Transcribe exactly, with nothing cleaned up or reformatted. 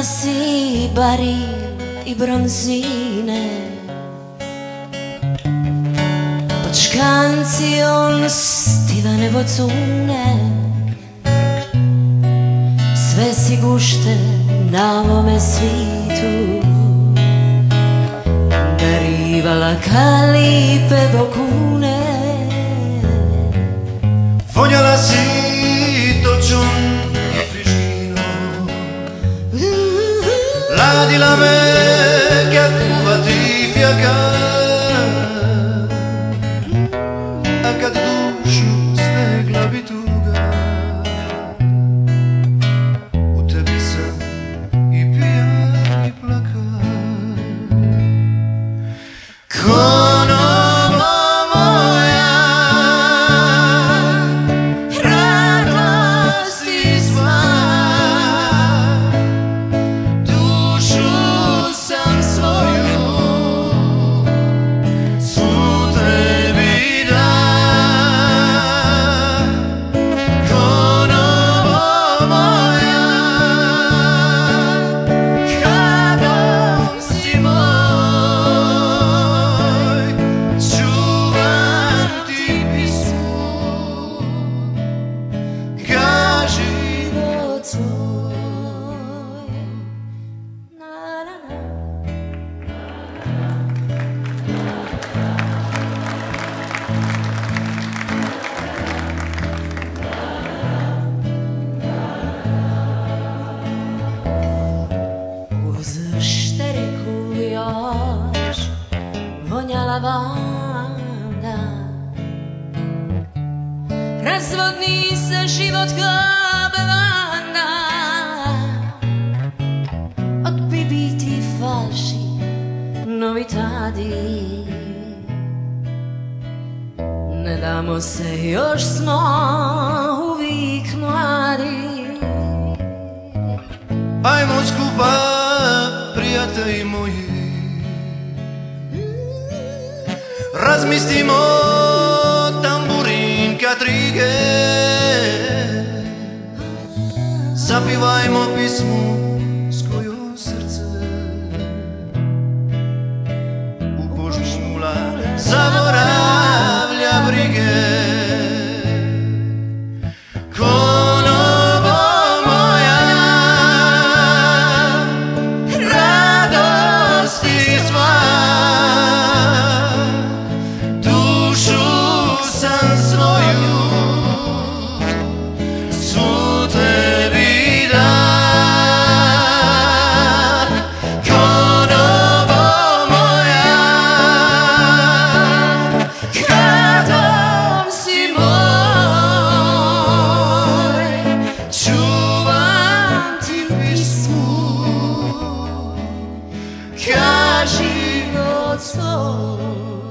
Imala si baril i bronzine, pod škancijom stivane bocune. Sve si gušte na ovome svitu, darivala kalipe bokune. Vonjala si točom i friškinom, ladila me kad uvati fjaka, a kad dušu stegla bi tuga, u tebi sam i pijan i plaka. Vonjala vanda, razvodni se život kao bevanda. Od bibiti falši, novitadi, ne damo se, još smo uvijek mladi. Ajmo skupa, prijatelji moji, razmislimo tamburin katrige, zapivajmo pismu s kojom srce upožnula zaboravlja brige. Kaži od svoj